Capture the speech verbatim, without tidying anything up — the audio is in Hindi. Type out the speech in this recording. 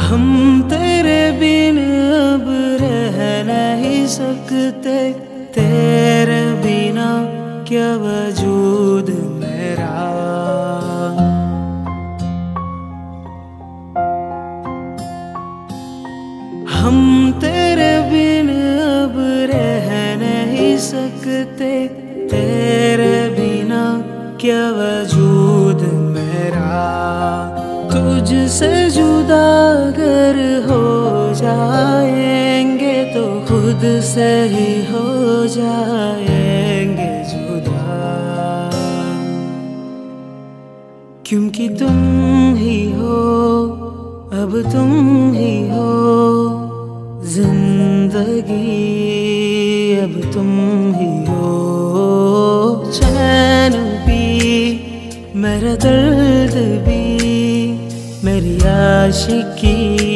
हम तेरे बिन अब रह नहीं सकते, तेरे बिना क्या वजूद मेरा। हम तेरे बिन अब रह नहीं सकते, तेरे बिना क्या वजूद मेरा। तुझसे जुदा अगर हो जाएंगे तो खुद से ही हो जाएंगे जुदा, क्योंकि तुम ही हो, अब तुम ही हो जिंदगी, अब तुम ही हो। चैन भी मेरा दर्द भी, मेरी आशिकी